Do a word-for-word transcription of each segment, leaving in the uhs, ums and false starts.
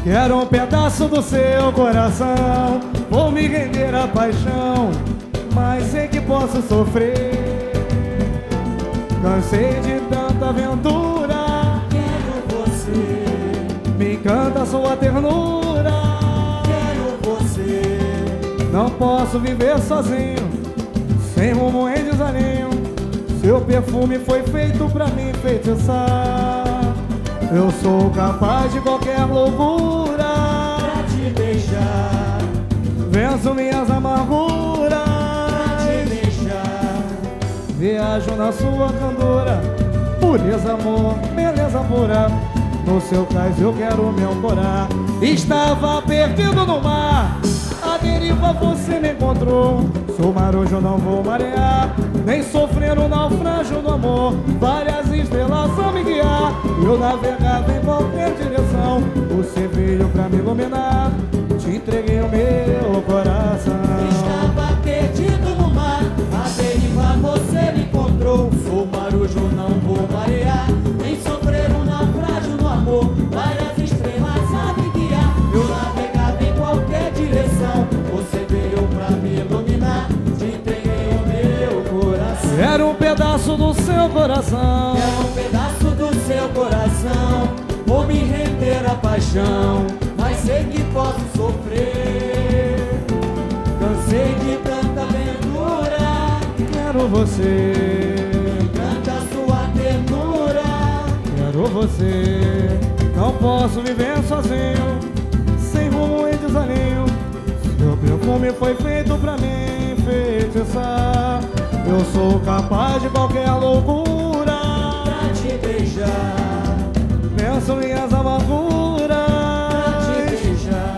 Quero um pedaço do seu coração, vou me render à paixão, mas sei que posso sofrer. Cansei de tanta aventura, Quero você, me encanta sua ternura. quero você. Não posso viver sozinho, sem rumo em desalinho. Seu perfume foi feito pra me enfeitiçar. Eu sou capaz de qualquer loucura Pra te beijar, venço minhas amarguras, pra te beijar. viajo na sua candura, pureza, amor, beleza pura. No seu cais eu quero me ancorar. Estava perdido no mar, a deriva você me encontrou. Sou marujo, não vou marear, nem sofrer o naufrágio do amor. Várias estrelas vão me guiar, eu navegava em qualquer direção. Você veio pra me iluminar, te entreguei o meu coração. Estava perdido no mar, a deriva você me encontrou. Sou marujo, não vou marear, nem sofrer um naufrágio no amor. Várias estrelas a me guiar, eu navegava em qualquer direção. Você veio pra me iluminar, te entreguei o meu coração. Quero um pedaço do seu coração, Quero um pedaço do seu coração, vou me render à paixão, mas sei que posso sofrer. Cansei de tanta aventura, quero você, canta sua ternura. quero você. Não posso viver sozinho, sem rumo e desalinho. Seu perfume foi feito pra me enfeitiçar. Eu sou capaz de qualquer loucura Pra te beijar, venço minhas amarguras, pra te beijar.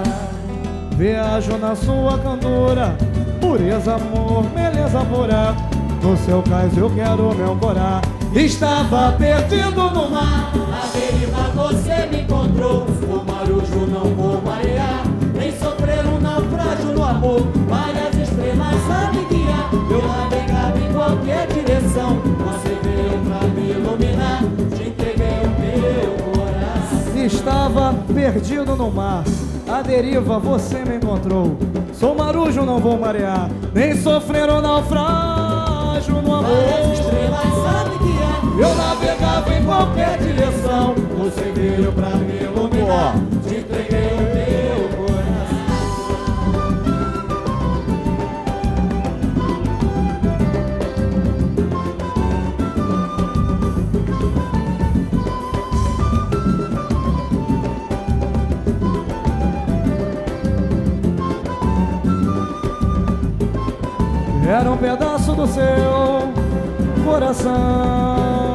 viajo na sua candura, pureza, amor, beleza pura. No seu cais eu quero me ancorar. Estava perdido no mar, A deriva você me encontrou. Sou marujo, não vou marear, nem sofrer um naufrágio no amor. Várias estrelas a me guiar, eu navegava em qualquer direção. Você veio pra me iluminar, te entreguei o meu coração. estava perdido no mar, a deriva você me encontrou. Sou marujo, não vou marear, nem sofrer o naufrágio no amor. Várias estrelas a me guiar, Eu navegava em qualquer direção, você veio pra me iluminar, te entreguei o meu coração. era um pedaço do seu coração.